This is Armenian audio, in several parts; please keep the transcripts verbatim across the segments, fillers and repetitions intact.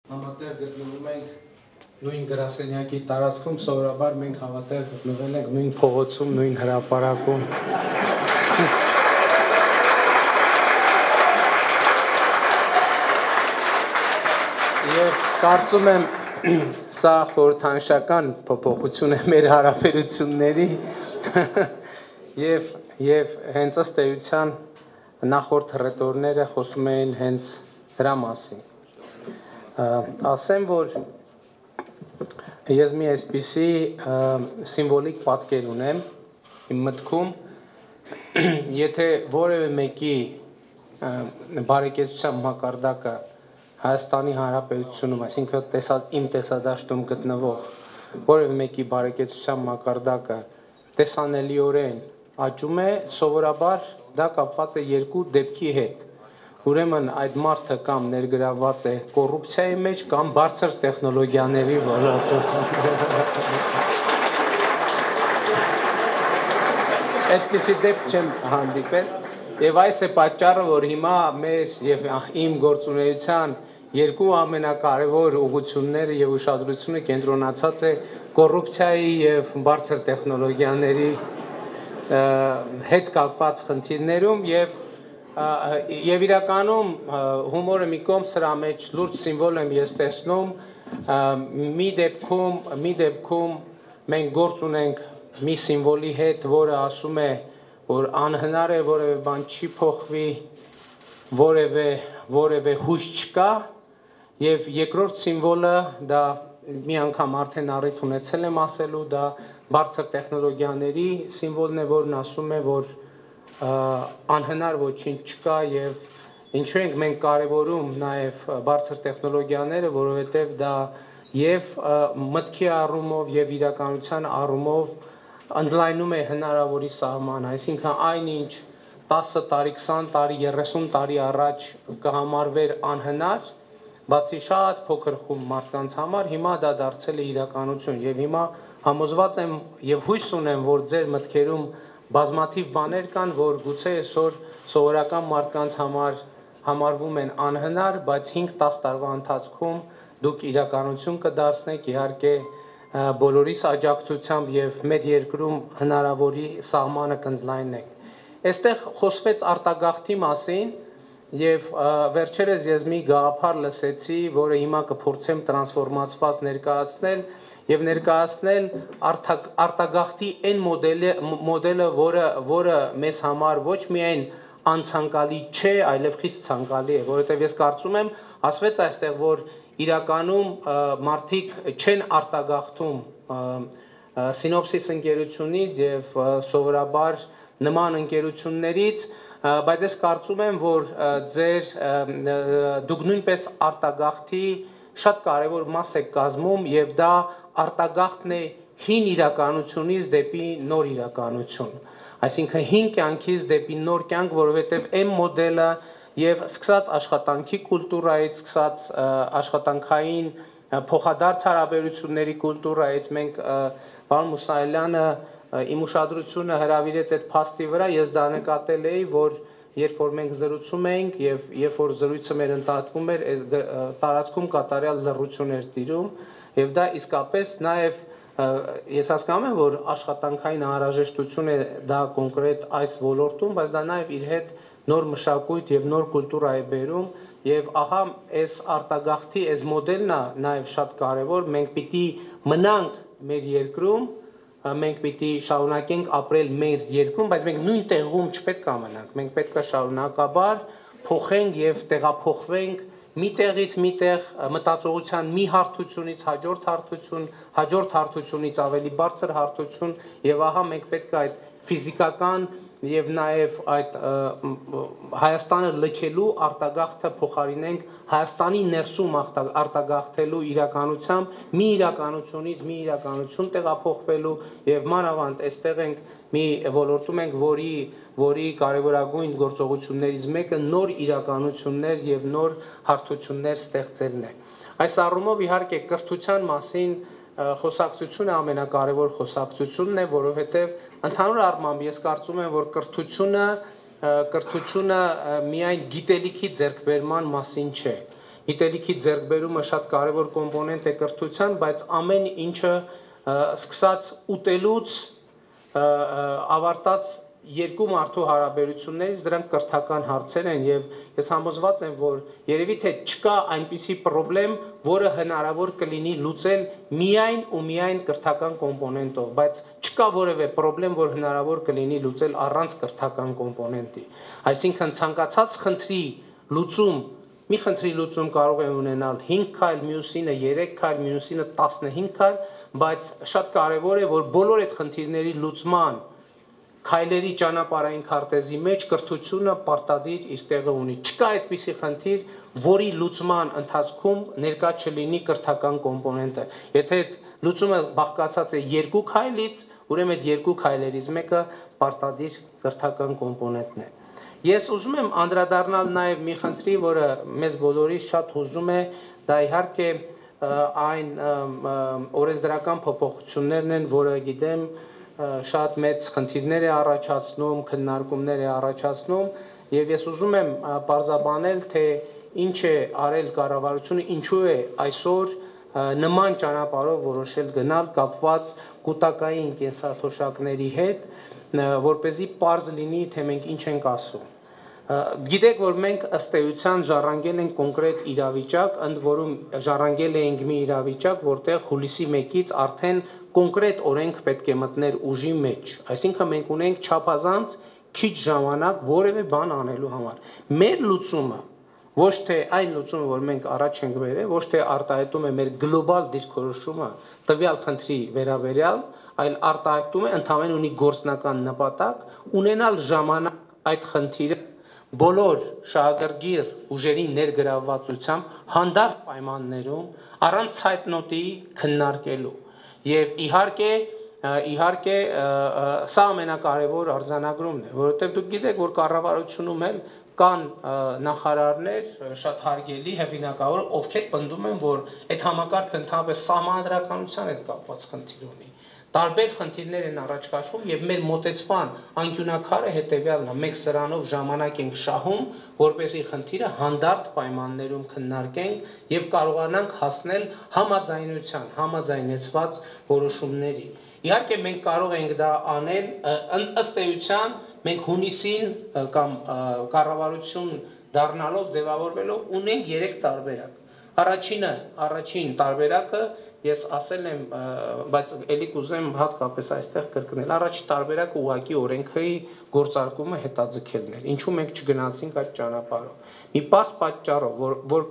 Համատեղ գտնվում ենք նույն գրասենյակի տարածքում, սովորաբար մենք համատեղ գտնվել ենք նույն փողոցում, նույն հրապարակում։ Եվ կարծում եմ, սա խորհրդանշական փոփոխություն է մեր հարաբերությունների եւ եւ հենց ըստ էության նախորդ հռետորները խոսում էին հենց դրա մասին։ Ասեմ, որ ես մի այսպիսի սիմվոլիկ պատկեր ունեմ իմ մտքում, եթե որևէ մեկի բարեկեցության մակարդակը Հայաստանի Հանրապետությունում, այսինքն իմ տեսադաշտում գտնվող որևէ մեկի բարեկեցության մակարդակը տեսանելիորեն աճում է, սովորաբար դա կապված է երկու դեպքի հետ։ Ուրեմն այդ մարդը կամ ներգրավված է կոռուպցիայի մեջ կամ բարձր տեխնոլոգիաների ոլորտում։ Այդպիսի դեպք չեմ հանդիպել, եւ այս է պատճառը, որ հիմա մեր եւ իմ գործունեության երկու ամենակարևոր ուղղությունները եւ ուշադրությունը կենտրոնացած է կոռուպցիայի եւ բարձր տեխնոլոգիաների հետ կապված խնդիրներում եւ Եվ իրականում հումորը մի կողմ սրա մեջ լուրջ սիմվոլ եմ ես տեսնում, մի դեպքում, մի դեպքում մենք գործ ունենք մի սիմվոլի հետ, որը ասում է, որ անհնար է որևէ բան չի փոխվի, որևէ որևէ հույս չկա, եւ երկրորդ սիմվոլը դա մի անգամ արդեն առիթ ունեցել եմ ասելու, դա բարձր տեխնոլոգիաների սիմվոլն է, որն ասում է, որ անհնար ոչինչ չկա եւ ինչու ենք մենք կարևորում նաեւ բարձր տեխնոլոգիաները, որովհետեւ դա եւ մտքի առումով եւ իրականության առումով ընդլայնում է հնարավորի սահմանը, այսինքն այնինչ տասը տարի, քսան տարի, երեսուն տարի առաջ կհամարվեր անհնար, բացի շատ փոքր խումբ մարդկանց համար, հիմա դա դարձել է իրականություն եւ հիմա համոզված եմ եւ հույս ունեմ, որ ձեր մտքերում բազմաթիվ բաներ կան, որ գուցե այսօր սովորական մարդկանց համար համարվում են անհնար, բայց հինգ-տաս տարվա ընթացքում դուք իրականություն կդարձնեք, իհարկե բոլորիս աջակցությամբ եւ մեր երկրում հնարավորի սահմանը կընդլայնեք։ Այստեղ խոսվեց արտագաղթի մասին եւ վերջերս ես մի գաղափար լսեցի, որը հիմա կփորձեմ տրանսֆորմացված ներկայացնել եւ ներկայացնել արտագաղթի այն մոդելը, մոդելը, որը որը մեզ համար ոչ միայն անցանկալի չէ, այլև խիստ ցանկալի է, որովհետեւ ես կարծում եմ, ասվեց այստեղ, որ իրականում մարդիկ չեն արտագաղթում սինոպսիս ընկերությունից եւ սովորաբար նման ընկերություններից, բայց ես կարծում եմ, որ ձեր դուք նույնպես արտագաղթի շատ կարևոր մաս եք կազմում եւ դա արտագաղթն է հին իրականությունից դեպի նոր իրականություն, այսինքն հին կյանքից դեպի նոր կյանք, որովհետև այն մոդելը եւ սկսած աշխատանքի կուլտուրայից, սկսած աշխատանքային փոխադարձ հարաբերությունների կուլտուրայից, մենք պարոն Մուսայելյանը իմ ուշադրությունը հրավիրեց այդ փաստի վրա, ես դա նկատել էի, որ երբ որ մենք զրուցում էինք եւ երբ որ զրույցը մեր ընդհատվում էր, տարածքում կատարյալ լռություն էր տիրում եւ դա իսկապես նաեւ ես հասկանում եմ, որ աշխատանքային անհրաժեշտություն է դա կոնկրետ այս ոլորտում, բայց դա նաեւ իր հետ նոր մշակույթ եւ նոր կուլտուրա է բերում եւ ահա այս արտագաղթի այս մոդելն է նաեւ շատ կարեւոր, մենք պիտի մնանք մեր երկրում, մենք պիտի շարունակենք ապրել մեր երկրում, բայց մենք նույն տեղում չպետք է մնանք, մենք պետք է շարունակաբար փոխենք եւ տեղափոխվենք մի տեղից մի տեղ մտածողության մի հարթությունից հաջորդ հարթություն, հաջորդ հարթությունից ավելի բարձր հարթություն եւ ահա մենք պետք է այդ ֆիզիկական եւ նաեւ այդ Հայաստանը լքելու արտագաղթը փոխարինենք Հայաստանի ներսում արտագաղթելու իրականությամբ մի իրականությունից մի իրականություն տեղափոխվելու եւ մանավանդ այստեղ ենք մի ոլորտում ենք, որի որի կարևորագույն գործողություններից մեկը նոր իրականություններ եւ նոր հարթություններ ստեղծելն է։ Այս առումով իհարկե կրթության մասին խոսակցությունը ամենակարևոր խոսակցությունն է, որովհետեւ ընդհանուր առմամբ ես կարծում եմ, որ կրթությունը կրթությունը միայն գիտելիքի ձեռքբերման մասին չէ։ գիտելիքի ձեռքբերումը շատ կարևոր կոմպոնենտ է կրթության, բայց ամեն ինչը սկսած ուտելուց ավարտած երկու մարդու հարաբերություններից դրանք կրթական հարցեր են եւ ես համոզված եմ, որ երևի թե չկա այնպիսի խնդրեմ, որը հնարավոր կլինի լուծել միայն ու միայն կրթական կոմպոնենտով, բայց չկա որևէ խնդրեմ, որ հնարավոր կլինի լուծել առանց կրթական կոմպոնենտի։ Այսինքն ցանկացած խնդրի լուծում, մի խնդրի լուծում կարող է ունենալ հինգ քայլ, մյուսինը երեք քայլ, մյուսինը տասնհինգ քայլ, բայց շատ կարևոր է, որ բոլոր այդ խնդիրների լուծման քայլերի ճանապարհային քարտեզի մեջ կրթությունը պարտադիր իր տեղը ունի։ Չկա այդպիսի խնդիր, որի լուծման ընթացքում ներկա չլինի կրթական կոմպոնենտը։ Եթե այդ լուծումը բաղկացած է երկու քայլից, ուրեմն այդ երկու քայլերից մեկը պարտադիր կրթական կոմպոնենտն է։ Ես ուզում եմ անդրադառնալ նաև մի խնդրի, որը մեզ բոլորիս շատ հուզում է, դա իհարկե այն օրենսդրական փոփոխություններն են, որը գիտեմ շատ մեծ խնդիրներ է առաջացնում, քննարկումներ է առաջացնում, եւ ես ուզում եմ պարզաբանել, թե ինչ է արել կառավարությունը, ինչու է այսօր նման ճանապարհով որոշել գնալ կապված կൂട്ടակային կենսաթոշակների հետ, որպեսզի պարզ լինի, թե մենք ինչ ենք ասում։ Գիտեք, որ մենք ըստ էության ժառանգել ենք կոնկրետ իրավիճակ, ընդ որում ժառանգել ենք մի իրավիճակ, որտեղ հուլիսի մեկից արդեն կոնկրետ օրենք պետք է մտներ ուժի մեջ։ Այսինքն մենք ունենք չափազանց քիչ ժամանակ որևէ բան անելու համար։ Մեր լուծումը ոչ թե այն լուծումը, որ մենք առաջ ենք բերել, ոչ թե արտահայտում է մեր գլոբալ դիրքորոշումը տվյալ խնդրի վերաբերյալ, այլ արտահայտում է ընդհանրեն ունի գործնական նպատակ ունենալ ժամանակ այդ խնդիրը բոլոր շահագրգիռ ուժերի ներգրավվածությամբ հանդարտ պայմաններում առանց ցայտնոտի քննարկելու եւ իհարկե իհարկե սա ամենակարևոր արձանագրումն է, որովհետեւ դուք գիտեք, որ կառավարությունում էլ կան նախարարներ շատ հարգելի հեղինակավոր, ովքեր պնդում են, որ այդ համակարգը ընդհանրապես սահմանադրականության հետ կապված խնդիր ունի։ Տարբեր խնդիրներ են առաջ քաշվում եւ մեր մոտեցման անկյունակարը հետեւյալն է, մենք սրանով ժամանակ ենք շահում, որպեսզի խնդիրը հանդարտ պայմաններում քննարկենք եւ կարողանանք հասնել համաձայնության, համաձայնեցված որոշումների։ Իհարկե մենք կարող ենք դա անել ըստ էության մենք հունիսին կամ կառավարություն դառնալով ձևավորվելով ունենք երեք տարբերակ։ Առաջինը, առաջին տարբերակը ես ասել եմ, բայց ելի կուզեմ հատկապես այստեղ կրկնել։ Առաջի տարբերակը ուղղակի օրենքի գործարկումը հետաձգելն էր։ Ինչու մենք չգնացինք այդ ճանապարհով։ Մի պարզ պատճառով, որ որ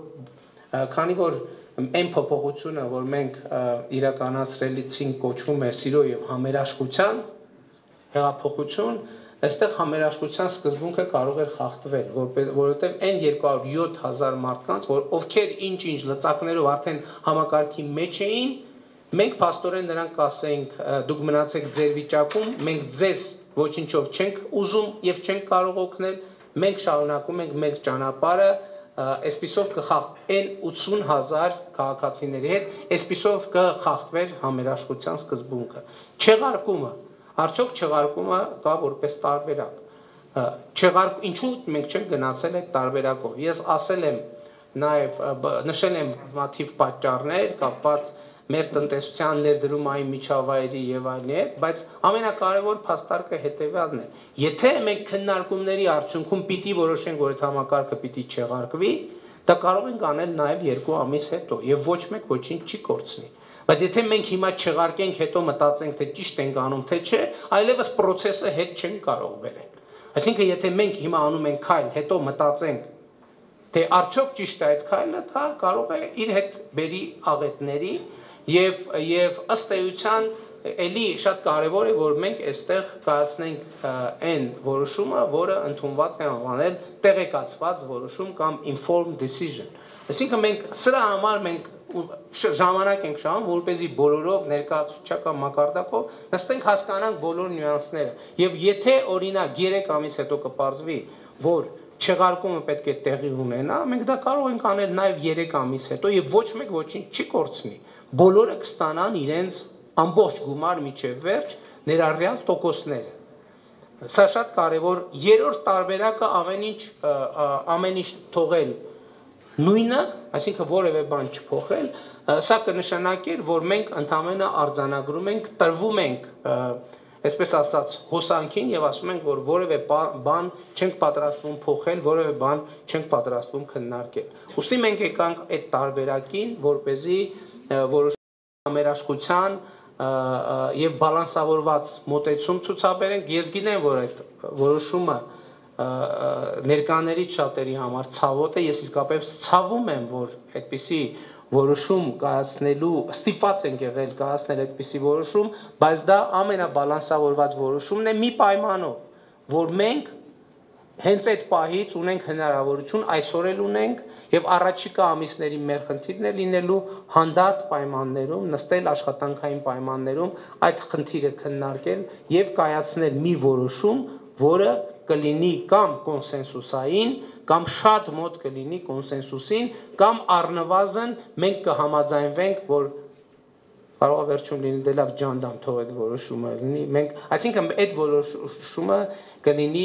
քանի որ այն փոփոխությունը, որ մենք իրականացրելիցինք կոչվում է սիրո եւ համերաշխության հեղափոխություն, այստեղ համերաշխության սկզբունքը կարող էր խախտվել, որովհետև այն երկու հարյուր յոթ հազար մարդկանց, որ ովքեր ինչ-ինչ լծակներով արդեն համակարգի մեջ էին, մենք փաստորեն նրանք կասեինք, դուք մնացեք ձեր վիճակում, մենք ձեզ ոչինչով չենք ուզում եւ չենք կարող օգնել, մենք շարունակում ենք մեր ճանապարհը, այսպիսով կխախտ այն ութսուն հազար քաղաքացիների հետ, այսպիսով կխախտվեր համերաշխության սկզբունքը։ Չեղարկումը Արդյոք չեղարկումը կա որպես տարբերակ։ Չեղարկ ինչու մենք չենք գնացել այդ տարբերակով։ Ես ասել եմ նաև նշել եմ բազմաթիվ պատճառներ կապված մեր տնտեսության ներդրումային միջավայրի եւ այլն, բայց ամենակարևոր փաստարկը հետեւյալն է։ Եթե մենք քննարկումների արդյունքում պիտի որոշենք, որ այդ համակարգը պիտի չեղարկվի, դա կարող ենք անել նաև երկու ամիս հետո եւ ոչ մեկ ոչինչ չի կորցնի։ Բայց եթե մենք հիմա չեղարկենք, հետո մտածենք, թե ճիշտ ենք անում, թե չէ, այլևս process-ը հետ չենք կարող բերել։ Այսինքն, եթե մենք հիմա անում ենք քայլ, հետո մտածենք, թե արդյոք ճիշտ է այդ քայլը, դա կարող է իր հետ բերի աղետների եւ եւ ըստ էության էլի շատ կարեւոր է, որ մենք այստեղ կայացնենք այն որոշումը, որը ընդունված է անվանել տեղեկացված որոշում կամ informed decision։ Այսինքն մենք սրա համար մենք ժամանակ ենք շահում, որպեսզի բոլորով ներկայացուցչական մակարդակով նստենք հասկանանք բոլոր նյուանսները։ Եվ եթե օրինակ երեք ամիս հետո կպարզվի, որ չեղարկումը պետք է տեղի ունենա, մենք դա կարող ենք անել նաև երեք ամիս հետո եւ ոչ մեկ ոչինչ չի կորցնի։ Բոլորը կստանան իրենց ամբողջ գումար միջև վերջ ներառյալ տոկոսները։ Սա շատ կարևոր երրորդ տարբերակը ամեն ինչ ամեն ինչ թողել նույնը, այսինքն որևէ բան չփոխել, սա կնշանակեր, որ մենք ընդհանրապես արձանագրում ենք, տրվում ենք, այսպես ասած, հոսանքին եւ ասում ենք, որ որևէ բան չենք պատրաստվում փոխել, որևէ բան չենք պատրաստվում քննարկել։ Ուստի մենք եկանք այդ տարբերակին, որպեսզի որոշ համերաշխության եւ բալանսավորված մոտեցում ցուցաբերենք։ Ես գիտեմ, որ այդ որոշումը ներկաներից շատերի համար ցավոտ է, ես իսկապես ցավում եմ, որ այդպիսի որոշում կայացնելու ստիպված ենք եղել կայացնել այդպիսի որոշում, բայց դա ամենաբալանսավորված որոշումն է մի պայմանով, որ մենք հենց այդ պահից ունենք հնարավորություն, այսօր էլ ունենք եւ առաջիկա ամիսների մեր խնդիրն է լինելու հանդարտ պայմաններում, նստել աշխատանքային պայմաններում այդ խնդիրը քննարկել եւ կայացնել մի որոշում, որը կլինի կամ կոնսենսուսային, կամ շատ մոտ կլինի կոնսենսուսին, կամ առնվազն մենք կհամաձայնվենք, որ կարող է վերջում լինի դե լավ ջանդամ թող այդ որոշումը լինի, մենք, այսինքն այդ որոշումը կլինի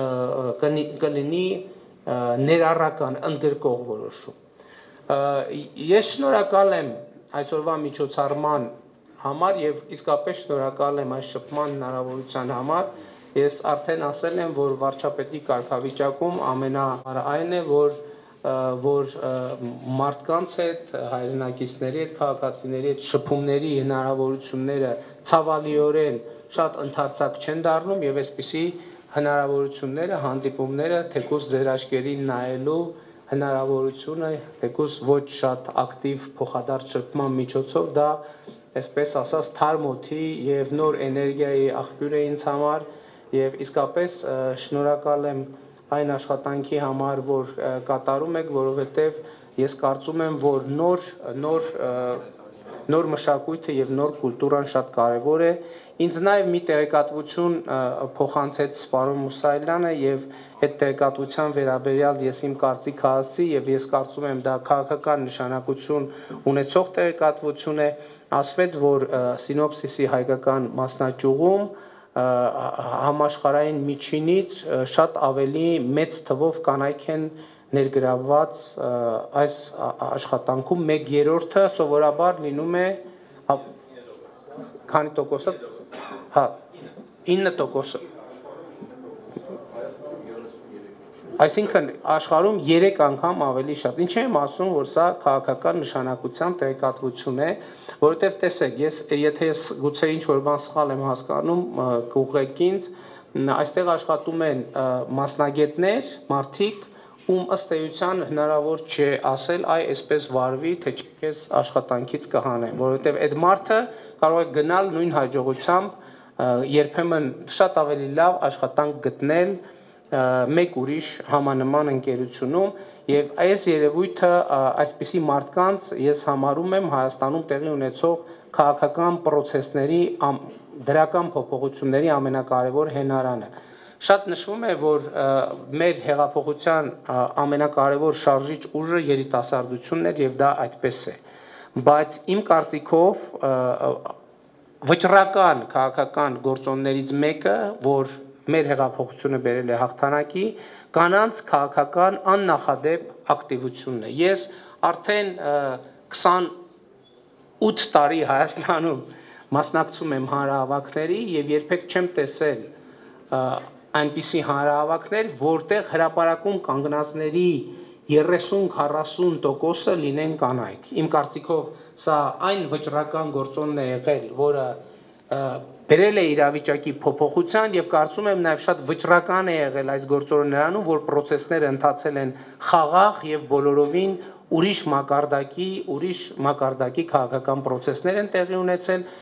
կլինի ներառական, ընդգրկող որոշում։ Ես շնորհակալ եմ այսօրվա միջոցառման համար եւ իսկապես շնորհակալ եմ այս շփման հնարավորության համար։ Ես արդեն ասել եմ, որ վարչապետի կարգավիճակում ամենահարը այն է, որ որ մարդկանց հետ, հայրենակիցների հետ, քաղաքացիների հետ շփումների հնարավորությունները ցավալիորեն շատ ընդարձակ չեն դառնում եւ այսպիսի հնարավորությունները, հանդիպումները թեկուզ ձեր աչքերին նայելու հնարավորությունը, թեկուզ ոչ շատ ակտիվ փոխադարձ շփման միջոցով դա այսպես ասած թարմոթի եւ նոր էներգիայի աղբյուր է ինձ համար եւ իսկապես շնորհակալ եմ այն աշխատանքի համար, որ կատարում եք, որովհետեւ ես կարծում եմ, որ նոր նոր նոր մշակույթը եւ նոր կուլտուրան շատ կարեւոր է։ Ինձ նաեւ մի տեղեկատվություն փոխանցեց Սպարոն Մուսայելյանը եւ այդ տեղեկատվության վերաբերյալ ես իմ կարծիքը ասի եւ ես կարծում եմ դա քաղաքական նշանակություն ունեցող տեղեկատվություն է, ասվեց, որ Սինոպսիսի հայկական մասնաճյուղում համաշխարհային միջինից շատ ավելի մեծ թվով կանայք են ներգրավված այս աշխատանքում մեկ երրորդը սովորաբար լինում է քանի տոկոսը, հա, ինը տոկոսը։ Այսինքն աշխարհում երեք անգամ ավելի շատ։ Ինչ եմ ասում, որ սա քաղաքական նշանակության տեղեկատվություն է, որովհետև տեսեք, ես եթե ես գուցե ինչ որ բան սխալ եմ հասկանում, կուղղեք ինձ, այստեղ աշխատում են մասնագետներ, մարդիկ, ում ըստ էության հնարավոր չէ ասել, այ այսպես վարվի, թե չքեզ աշխատանքից կհանեն, որովհետև այդ մարդը կարող է գնալ նույն հաջողությամբ երբեմն շատ ավելի լավ աշխատանք գտնել մեկ ուրիշ համանման ընկերությունում եւ այս երևույթը այսպիսի մարդկանց ես համարում եմ Հայաստանում տեղի ունեցող քաղաքական process-ների դրական փոփոխությունների ամենակարևոր հենարանը։ Շատ նշվում է, որ մեր հեղափոխության ամենակարևոր շարժիչ ուժը երիտասարդությունն էր եւ դա այդպես է։ Բայց իմ կարծիքով վճռական քաղաքական գործոններից մեկը, որ մեր հեղափոխությունը բերել է հաղթանակի, կանանց քաղաքական աննախադեպ ակտիվությունն է։ Ես արդեն քսանութ տարի Հայաստանում մասնակցում եմ հանրահավաքների եւ երբեք չեմ տեսել այնպիսի հանրահավաքներ, որտեղ հրապարակում կանգնածների երեսուն քառասուն տոկոսը լինեն կանայք։ Իմ կարծիքով սա այն վճռական գործոնն է եղել, որը բերել է իրավիճակի փոփոխության եւ կարծում եմ նաեւ շատ վճռական է եղել այս գործոնը նրանում, որ process-ները ընթացել են խաղաղ եւ բոլորովին ուրիշ մակարդակի, ուրիշ մակարդակի քաղաքական process-ներ են տեղի ունեցել